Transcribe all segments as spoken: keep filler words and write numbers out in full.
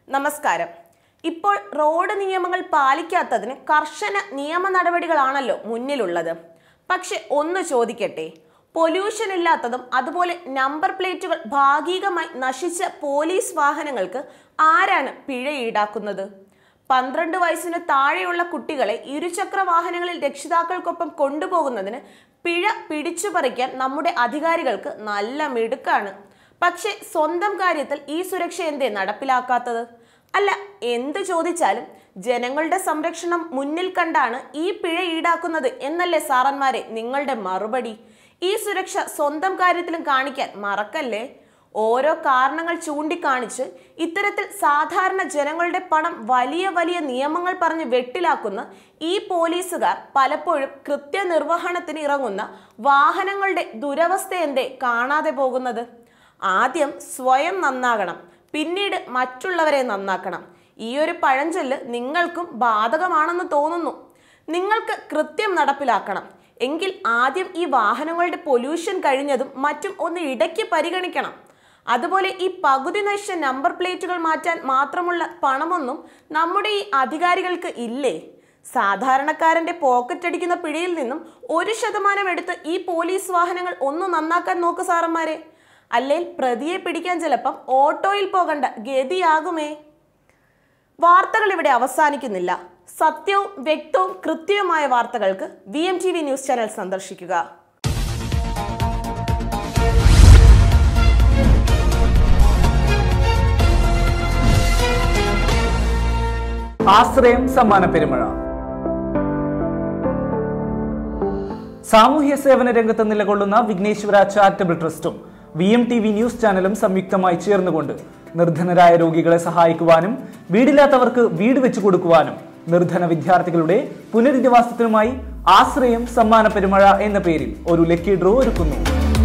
നമസ്കാരം. ഇപ്പോൾ റോഡ് നിയമങ്ങൾ പാലിക്കാത്തതിന് കർശന നിയമ നടപടികളാണല്ലോ മുന്നിലുള്ളത്. പക്ഷെ ഒന്ന് ചോദിക്കട്ടെ, പൊല്യൂഷൻ ഇല്ലാത്തതും അതുപോലെ നമ്പർ പ്ലേറ്റുകൾ ഭാഗികമായി നശിച്ച പോലീസ് വാഹനങ്ങൾക്ക് ആരാണ് പിഴ ഈടാക്കുന്നത്? പന്ത്രണ്ട് വയസ്സിന് താഴെയുള്ള കുട്ടികളെ ഇരുചക്ര വാഹനങ്ങളിൽ രക്ഷിതാക്കൾക്കൊപ്പം കൊണ്ടുപോകുന്നതിന് പിഴ പിടിച്ചു പറിക്കാൻ നമ്മുടെ അധികാരികൾക്ക് നല്ല മിടുക്കാണ്. പക്ഷെ സ്വന്തം കാര്യത്തിൽ ഈ സുരക്ഷ എന്തേ നടപ്പിലാക്കാത്തത്? അല്ല, എന്ത് ചോദിച്ചാലും ജനങ്ങളുടെ സംരക്ഷണം മുന്നിൽ കണ്ടാണ് ഈ പിഴ ഈടാക്കുന്നത് എന്നല്ലേ സാറന്മാരെ നിങ്ങളുടെ മറുപടി? ഈ സുരക്ഷ സ്വന്തം കാര്യത്തിലും കാണിക്കാൻ മറക്കല്ലേ. ഓരോ കാരണങ്ങൾ ചൂണ്ടിക്കാണിച്ച് ഇത്തരത്തിൽ സാധാരണ ജനങ്ങളുടെ പണം വലിയ വലിയ നിയമങ്ങൾ പറഞ്ഞ് വെട്ടിലാക്കുന്ന ഈ പോലീസുകാർ പലപ്പോഴും കൃത്യനിർവഹണത്തിന് ഇറങ്ങുന്ന വാഹനങ്ങളുടെ ദുരവസ്ഥ എന്തേ കാണാതെ പോകുന്നത്? ആദ്യം സ്വയം നന്നാകണം, പിന്നീട് മറ്റുള്ളവരെ നന്നാക്കണം. ഈ ഒരു പഴഞ്ചൊല്ല് നിങ്ങൾക്കും ബാധകമാണെന്ന് തോന്നുന്നു. നിങ്ങൾക്ക് കൃത്യം നടപ്പിലാക്കണം എങ്കിൽ ആദ്യം ഈ വാഹനങ്ങളുടെ പൊല്യൂഷൻ കഴിഞ്ഞതും മറ്റും ഒന്ന് ഇടയ്ക്ക് പരിഗണിക്കണം. അതുപോലെ ഈ പകുതി നശിച്ച നമ്പർ പ്ലേറ്റുകൾ മാറ്റാൻ മാത്രമുള്ള പണമൊന്നും നമ്മുടെ ഈ അധികാരികൾക്ക് ഇല്ലേ? സാധാരണക്കാരന്റെ പോക്കറ്റ് അടിക്കുന്ന പിഴയിൽ നിന്നും ഒരു ശതമാനം എടുത്ത് ഈ പോലീസ് വാഹനങ്ങൾ ഒന്ന് നന്നാക്കാൻ നോക്ക് സാറന്മാരെ. അല്ലെങ്കിൽ പ്രതിയെ പിടിക്കാൻ ചിലപ്പം ഓട്ടോയിൽ പോകണ്ട ഗതിയാകുമേ. വാർത്തകൾ ഇവിടെ അവസാനിക്കുന്നില്ല. സത്യവും വ്യക്തവും കൃത്യവുമായ വാർത്തകൾക്ക് V M T V news channel സന്ദർശിക്കുക. ആശ്രയം സമ്മാന പെരുമഴ. സാമൂഹ്യ സേവന രംഗത്ത് നിലകൊള്ളുന്ന വിഘ്നേശ്വര ചാരിറ്റബിൾ ട്രസ്റ്റും V M T V news ചാനലും സംയുക്തമായി ചേർന്നുകൊണ്ട് നിർധനരായ രോഗികളെ സഹായിക്കുവാനും വീടില്ലാത്തവർക്ക് വീട് വെച്ചു കൊടുക്കുവാനും നിർധന വിദ്യാർത്ഥികളുടെ പുനരധിവാസത്തിനുമായി ആശ്രയം സമ്മാന പെരുമഴ എന്ന പേരിൽ ഒരു ലക്കി ഡ്രോ ഒരുക്കുന്നു.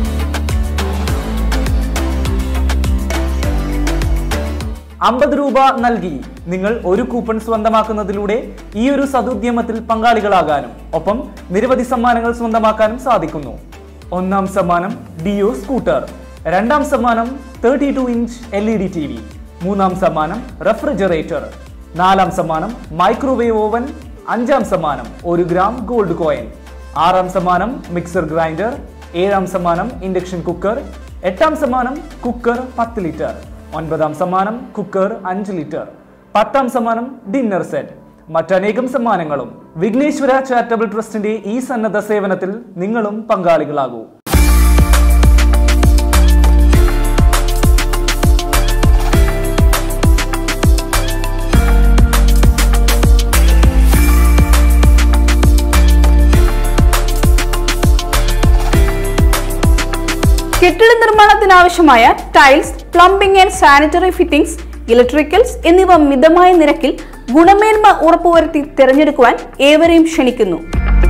അമ്പത് രൂപ നൽകി നിങ്ങൾ ഒരു കൂപ്പൺ സ്വന്തമാക്കുന്നതിലൂടെ ഈ ഒരു സദുദ്യമത്തിൽ പങ്കാളികളാകാനും ഒപ്പം നിരവധി സമ്മാനങ്ങൾ സ്വന്തമാക്കാനും സാധിക്കുന്നു. ഒന്നാം സമ്മാനം ഡിയോ സ്കൂട്ടർ, രണ്ടാം സമ്മാനം thirty two inch L E D T V, മൂന്നാം സമ്മാനം റെഫ്രിജറേറ്റർ, നാലാം സമ്മാനം മൈക്രോവേവ് ഓവൻ, അഞ്ചാം സമ്മാനം ഒരു ഗ്രാം ഗോൾഡ് കോയിൻ, ആറാം സമ്മാനം മിക്സർ ഗ്രൈൻഡർ, ഏഴാം സമ്മാനം ഇൻഡക്ഷൻ കുക്കർ, എട്ടാം സമ്മാനം കുക്കർ പത്ത് ലിറ്റർ, ഒൻപതാം സമ്മാനം കുക്കർ അഞ്ച് ലിറ്റർ, പത്താം സമ്മാനം ഡിന്നർ സെറ്റ്, മറ്റനേകം സമ്മാനങ്ങളും. വിഘ്നേശ്വര ചാരിറ്റബിൾ ട്രസ്റ്റിന്റെ ഈ സന്നദ്ധ സേവനത്തിൽ നിങ്ങളും പങ്കാളികളാകൂ. കെട്ടിട നിർമ്മാണത്തിനാവശ്യമായ tiles, plumbing and sanitary fittings, electricals എന്നിവ മിതമായ നിരക്കിൽ ഗുണമേന്മ ഉറപ്പുവരുത്തി തിരഞ്ഞെടുക്കുവാൻ ഏവരെയും ക്ഷണിക്കുന്നു.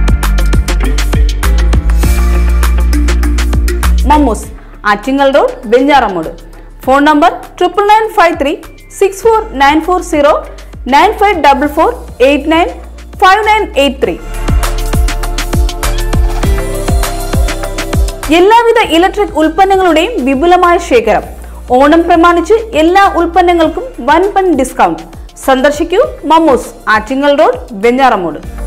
Mammoos, Attingal road, Venjaramoodu. Phone number triple nine five three six four nine four zero nine five double four eight nine five nine eight three. എല്ലാവിധ ഇലക്ട്രിക് ഉൽപ്പന്നങ്ങളുടെയും വിപുലമായ ശേഖരം. ഓണം പ്രമാണിച്ച് എല്ലാ ഉൽപ്പന്നങ്ങൾക്കും വൻ വൻ ഡിസ്കൗണ്ട്. സന്ദർശിക്കൂ മമ്മൂസ്, ആറ്റിങ്ങൽ റോഡ്, വെഞ്ഞാറമൂട്.